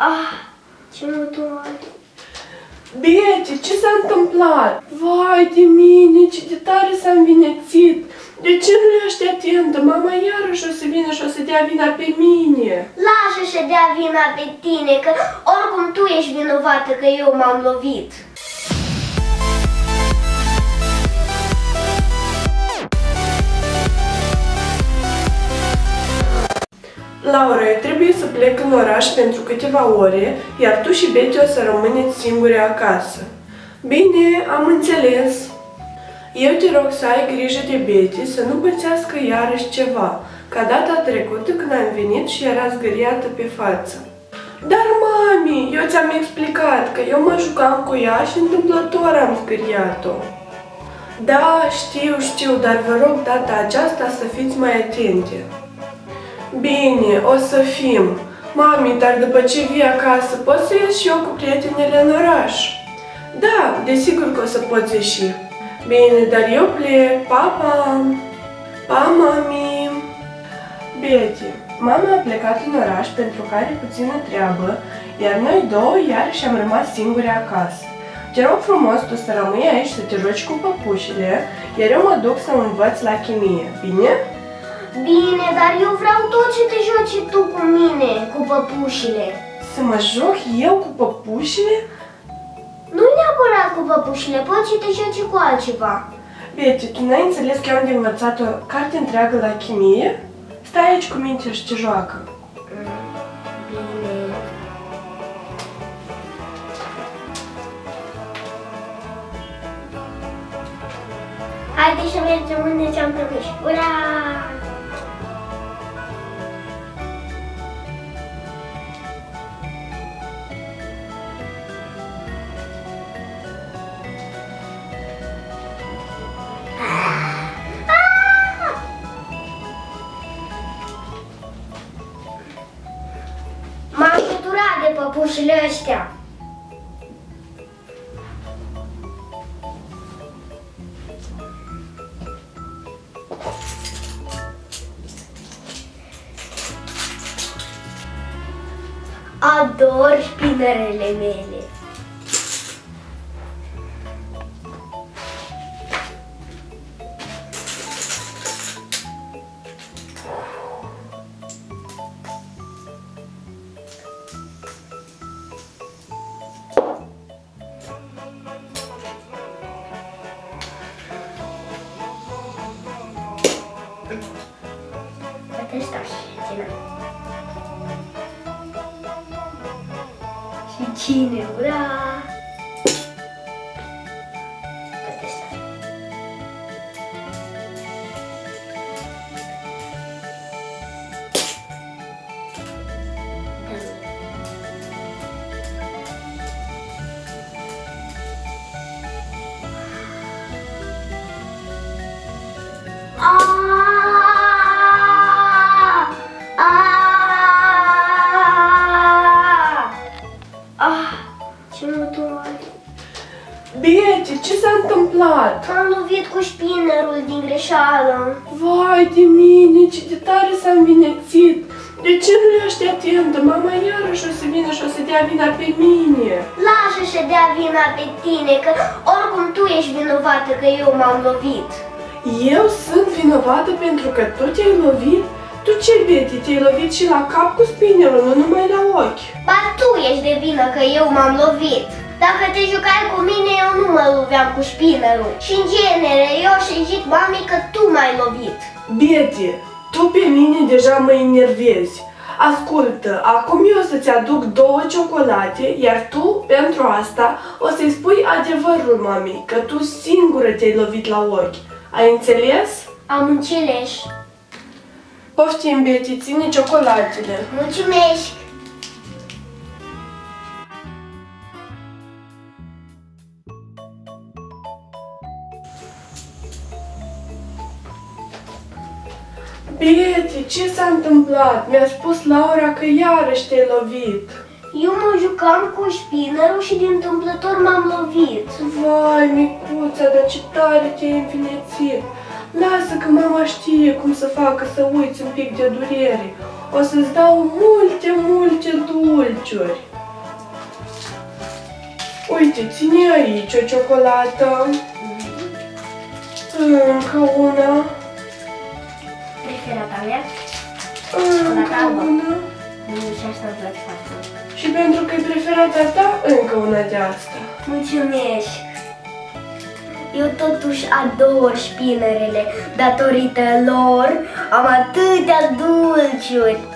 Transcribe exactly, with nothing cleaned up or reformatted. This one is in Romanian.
Ah, ce mă doare! Betty, ce s-a întâmplat? Vai de mine, ce de tare s-a învinețit! De ce nu ești atentă? Mama iarăși o să vină și o să dea vina pe mine. Lasă să dea vina pe tine, că oricum tu ești vinovată că eu m-am lovit. Laura, eu trebuie să plec în oraș pentru câteva ore, iar tu și Betty o să rămâneți singure acasă. Bine, am înțeles. Eu te rog să ai grijă de Betty, să nu pățească iarăși ceva, ca data trecută când am venit și era zgâriată pe față. Dar, mami, eu ți-am explicat că eu mă jucam cu ea și întâmplător am zgâriat-o. Da, știu, știu, dar vă rog data aceasta să fiți mai atente. Bine, o să fim. Mami, dar după ce vii acasă, pot să ies și eu cu prietenele în oraș? Da, desigur că o să poți ieși. Bine, dar eu plec. Pa, pa! Pa, mami! Betty, mama a plecat în oraș pentru că are puțină treabă, iar noi două iarăși am rămas singure acasă. Te rog frumos tu să rămâi aici să te joci cu păpușile, iar eu mă duc să învăț la chimie, bine? Bine, dar eu vreau tot ce te joci tu cu mine, cu păpușile. Să mă joc eu cu păpușile? Nu neapărat cu păpușile, poți să te joci cu altceva. Betty, tu n-ai înțeles că eu am de învățat o carte întreagă la chimie? Stai aici cu minte și te joacă. Bine. Haide să mergem unde ți-am promis. Ura! M-am săturat de păpușile astea. Ador spinărele mele. Asta și cine? Și cine? Ura! Betty, ce s-a întâmplat? M-am lovit cu spinnerul din greșeală. Vai de mine, ce de tare s-a învinețit! De ce nu ești atentă? Mama iarăși o să vină și o să dea vina pe mine. Lasă să dea vina pe tine, că oricum tu ești vinovată că eu m-am lovit. Eu sunt vinovată pentru că tu te-ai lovit? Tu ce, Betty, te-ai lovit și la cap cu spinnerul, nu numai la ochi? Ba tu ești de vină că eu m-am lovit. Dacă te jucai cu mine, eu nu mă loveam cu spinnerul. Și în genere, eu și zic mamei că tu m-ai lovit. Betty, tu pe mine deja mă enervezi. Ascultă, acum eu o să-ți aduc două ciocolate, iar tu, pentru asta, o să-i spui adevărul mamei, că tu singură te-ai lovit la ochi. Ai înțeles? Am înțeles. Poftim, Betty, ține ciocolatele. Mulțumesc! Betty, ce s-a întâmplat? Mi-a spus Laura că iarăși te-ai lovit. Eu mă jucam cu spinnerul și din întâmplător m-am lovit. Vai, micuța, dar ce tare te-ai înfinețit. Lasă că mama știe cum să facă să uiți un pic de durere. O să-ți dau multe, multe dulciuri. Uite, ține aici o ciocolată. Încă una. Preferata mea? Încă una. Și asta îmi place foarte mult. Și pentru că e preferata ta, încă una de asta. Mulțumesc! Eu totuși ador șpinerele. Datorită lor am atâtea dulciuri.